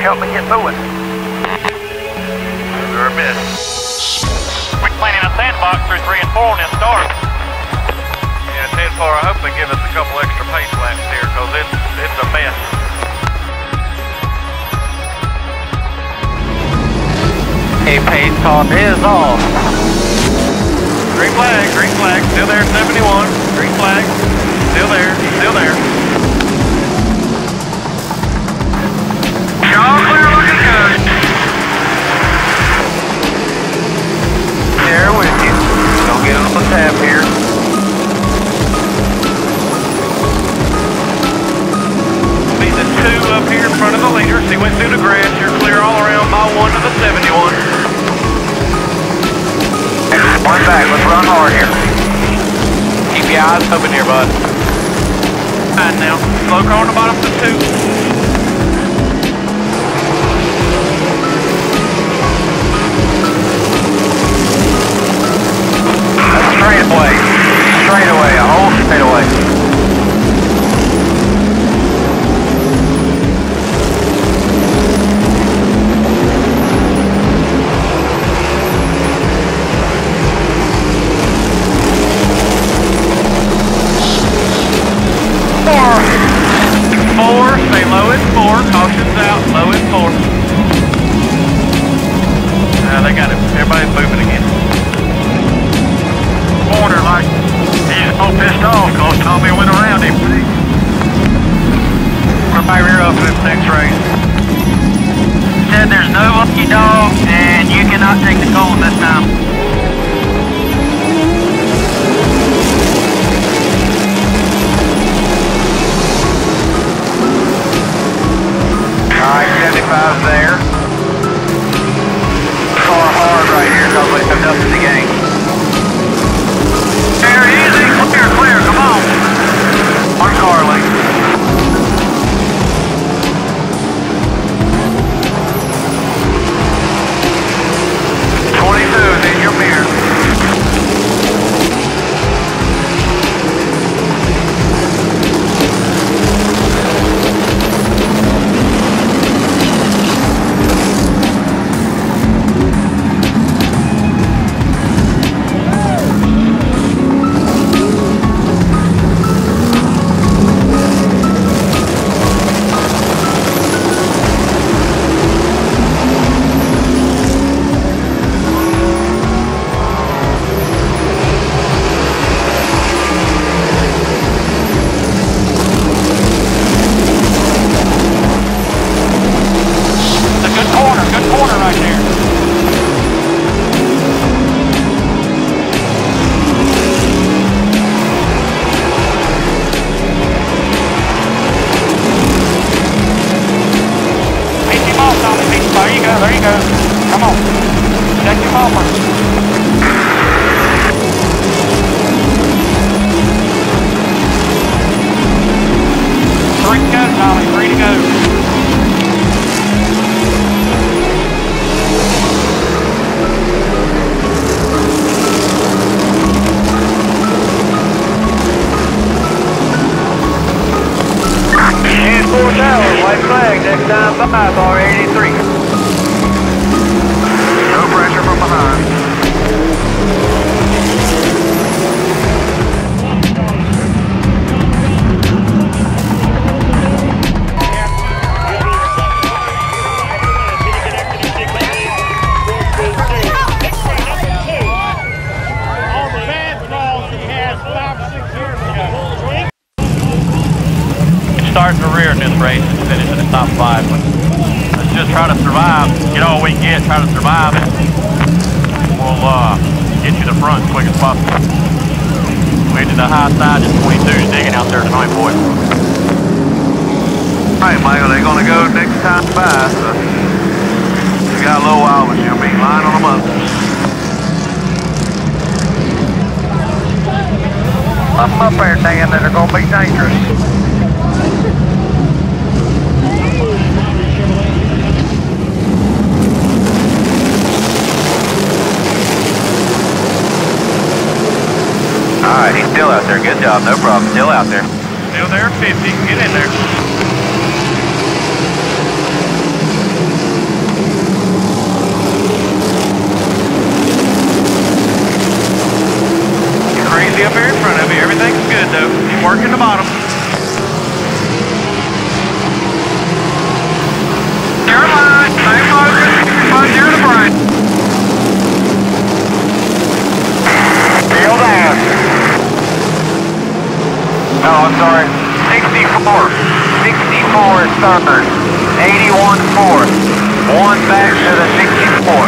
help me get moving. They're a miss. We're cleaning a sandbox through 3 and 4 on this start. Yeah, 10-4, I hope they give us a couple extra pace laps here, because it's a mess. A pace car is off. Green flag, still there, 71. Green flag, still there, still there. All clear, looking good. There with you. Don't get on the tap here. Be the 2 up here in front of the leaders. He went through the grass. You're clear all around by 1 to the 71. One back, let's run hard here. Keep your eyes open here, bud. Fine now. Slow car on the bottom to 2. Straight away, a whole straight away. Four, stay low at 4, caution's out, low at 4. They got it, everybody's moving again. Corner like he's so pissed off because Tommy went around him. We're by rear up in the next race. Said there's no lucky dog and you cannot take the cold this time. Alright, 75's there. Car hard right here because we have nothing to gain. Easy, clear, come on. One car late. 22 is in your mirror. There you go. Come on. Check your bumper. 3 to go, Tommy. 3 to go. White flag, next time by bar 83. No pressure from behind. All the bad calls he has 5 or 6 years ago. Starting to rear in this race and finishing in the top 5. But let's just try to survive, get all we can get, try to survive, and we'll get you to front as quick as possible. We did the high side in 22's digging out there tonight, boys. Alright, Michael, they're going to go next time by, so we got a little while, but you'll be lying on them up. I'm up there thinking that they're going to be dangerous. Alright, he's still out there. Good job. No problem. Still out there. Still there, 50. Get in there. easy up here in front of you. Everything's good though. Keep working the bottom. You're line. Stay focused. Fun near the front. Field out. Oh, I'm sorry. 64. 64 is third. 81 fourth. One back to the 64.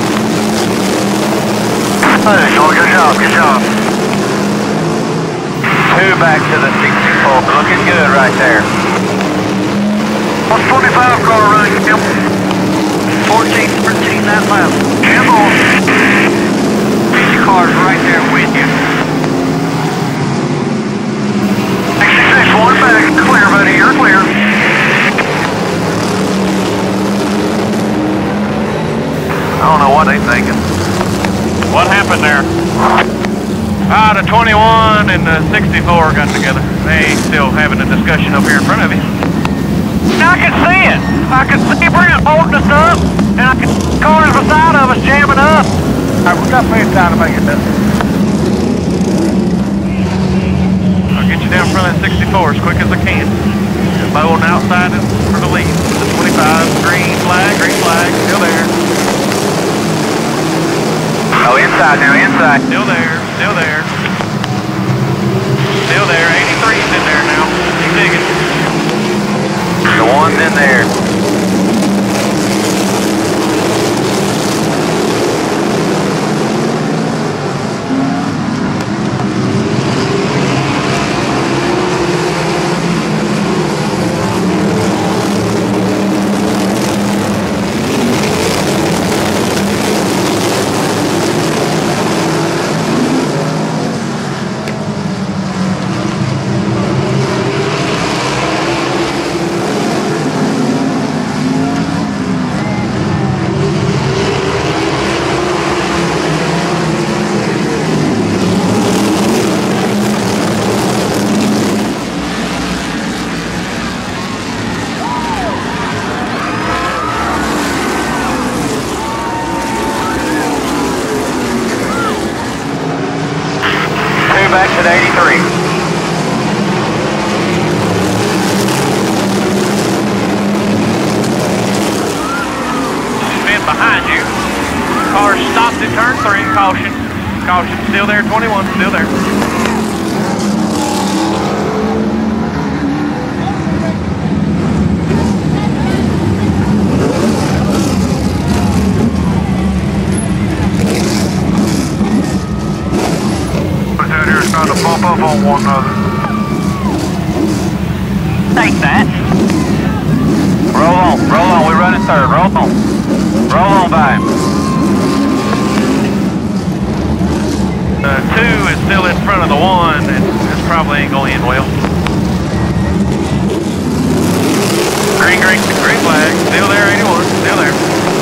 Good job, good job. Two back to the 64. Looking good right there. What's 25 car running, Kim? 14, 13, that lap. Come on. 50 cars right there with you. 66, one back. Clear, buddy. You're clear. I don't know what they're thinking. What happened there? The 21 and the 64 got together. They still having a discussion up here in front of you. I can see it. I can see Brent holding us up, and I can see cars beside of us jamming up. All right, we got plenty of time to make it done. I'll get you down in front of that 64 as quick as I can. Bow on the outside is for the lead. The 25, green flag, still there. Oh, inside now, inside. Still there, still there. Still there, 83's in there now. Keep digging. The one's in there. Back to the 83. Spin behind you. Car stopped at turn 3. Caution. Caution. Still there. 21. Still there. Trying to bump up on one another. Take that. Roll on, we're running third, roll on by him. 2 is still in front of the 1, and this probably ain't going to end well. Green flag, still there, 81, still there.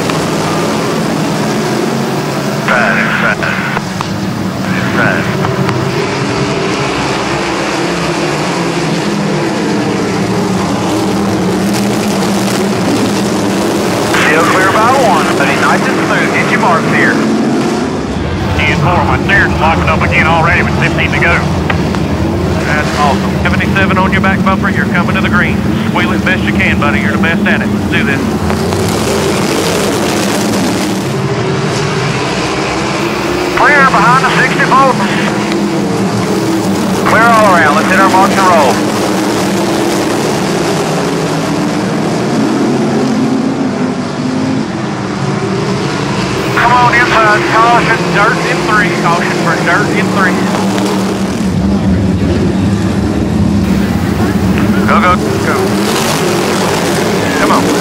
Inside. Still clear by 1, but he's nice and smooth. Get your marks here. 10-4, my steering's locking up again already with 15 to go. That's awesome. 77 on your back bumper, you're coming to the green. Squeal it best you can, buddy. You're the best at it. Let's do this. Clear behind the 64. Clear all around. Let's hit our marks and roll. Come on inside. Caution. Dirt in 3. Caution for dirt in 3. Go. Come on.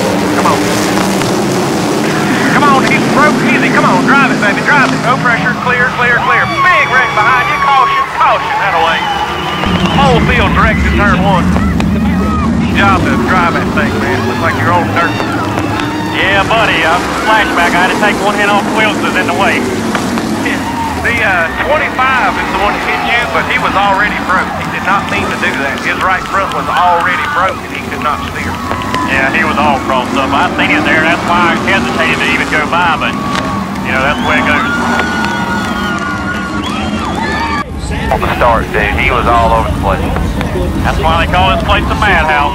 Come on, he's broke easy. Come on, drive it, baby, drive it. No pressure, clear. Big wreck behind you. Caution, that away. Whole field directed to turn 1. Good job to drive that thing, man. Looks like you're on dirt. Yeah, buddy, flashback. I had to take one hand off the wheels that was in the way. The 25 is the one that hit you, but he was already broke. He did not mean to do that. His right front was already broke and he could not steer. Yeah, he was all crossed up. I seen it there. That's why I hesitated to even go by, but, you know, that's the way it goes. on the start, dude. He was all over the place. That's why they call this place the Madhouse.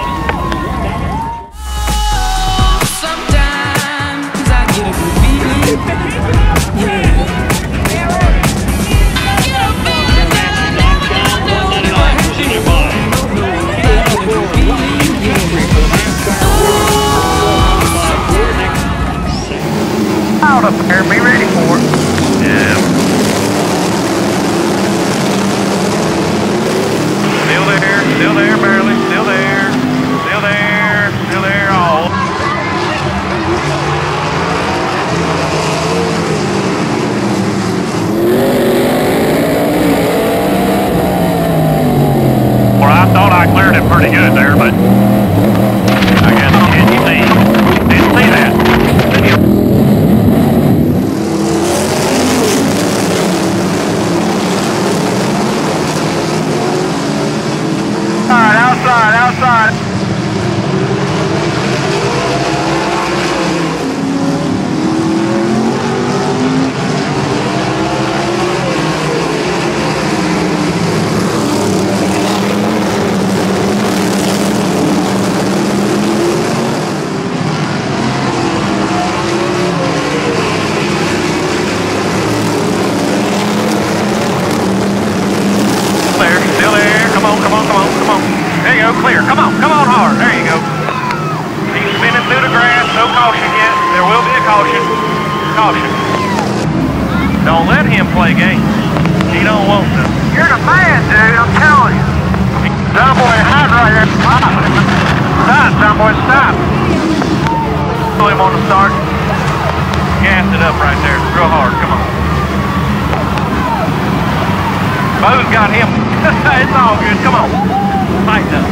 Sometimes I get a good feeling. Yeah. Out up there, be ready for it. Yeah. Still there, barely. Still there. Still there. Still there. Oh. Well, I thought I cleared it pretty good there, but I guess didn't see that. Outside. Still there. Come on. There you go, clear. Come on hard. There you go. He's spinning through the grass. No caution yet. There will be a caution. Caution. Don't let him play games. He don't want to. You're the man, dude. I'm telling you. John boy, hide right there. Stop, John boy, stop. Pull him on the start. Gassed it up right there. Real hard. Come on. Bo's got him. It's all good. Come on. Tighten up.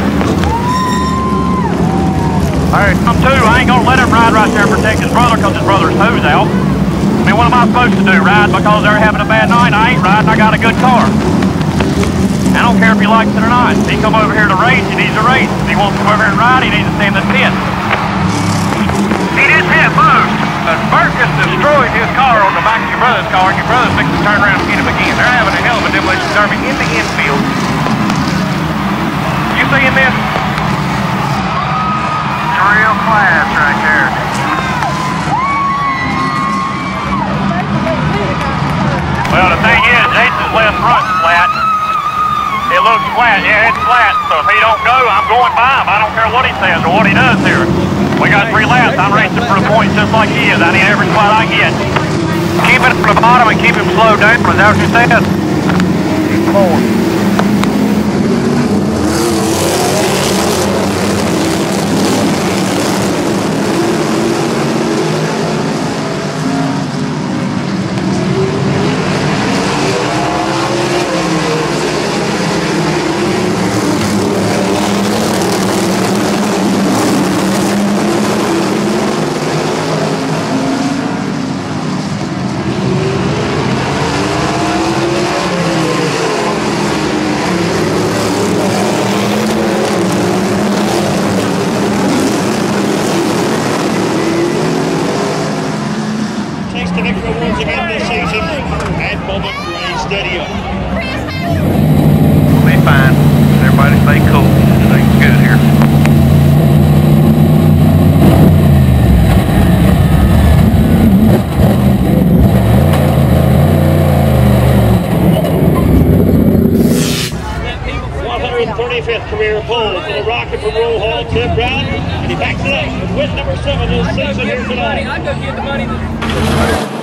Alright, I'm two. I ain't gonna let him ride right there and protect his brother because his brother's toes out. I mean, what am I supposed to do? Ride because they're having a bad night? I ain't riding. I got a good car. I don't care if he likes it or not. If he come over here to race, he needs to race. If he wants to come over here and ride, he needs to stay in the pit. He didn't hit Burt. Burt just destroyed his car on the back of your brother's car, and your brother's fixing to turn around and get him again. They're having a hell of a demolition derby in the infield. You seeing this? It's real class right there. Well, the thing is, Jason's left front's flat. It looks flat. Yeah, it's flat. So if he don't go, I'm going by him. I don't care what he says or what he does here. We got 3 laps. I'm racing for the points just like he is. I need every spot I get. Keep it from the bottom and keep him slowed down. Is that what you said? Keep forward. Once again this season at Bowman Gray Stadium. We'll be fine. Everybody stay cool. Everything's good here. Career pole for the rocket from Roll Hall, Tim Brown, and he backs it up with win number 7 of the season here tonight. I'd go get the money.